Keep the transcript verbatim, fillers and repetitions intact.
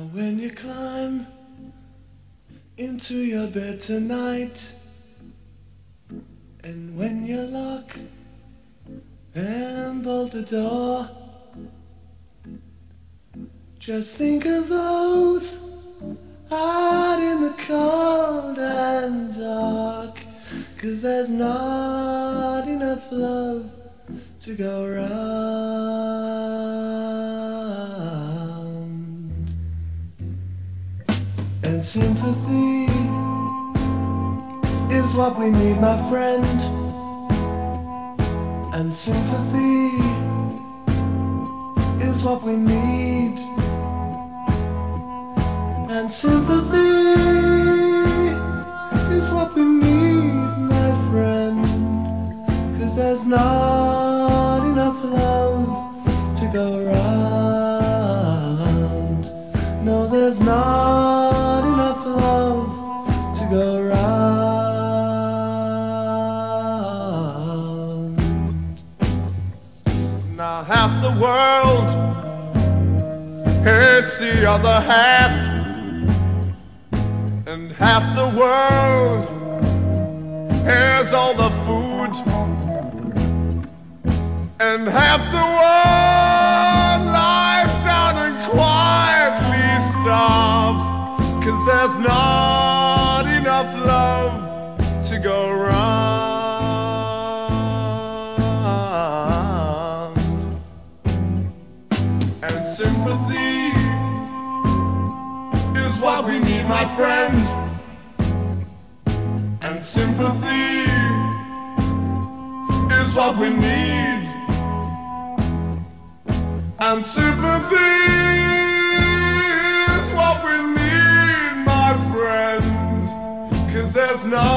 when you climb into your bed tonight, and when you lock and bolt the door, just think of those out in the cold and dark, 'cause there's not enough love to go round. And sympathy is what we need, my friend. And sympathy is what we need. And sympathy is what we need, my friend. 'Cause there's not enough love to go round. No, there's not enough love to go round. Now half the world hates the other half, and half the world has all the food, and half the world lies down and quietly starves, 'cause there's not enough love to go round. And sympathy is what we need, my friend. And sympathy is what we need. And sympathy is what we need, my friend. 'Cause there's no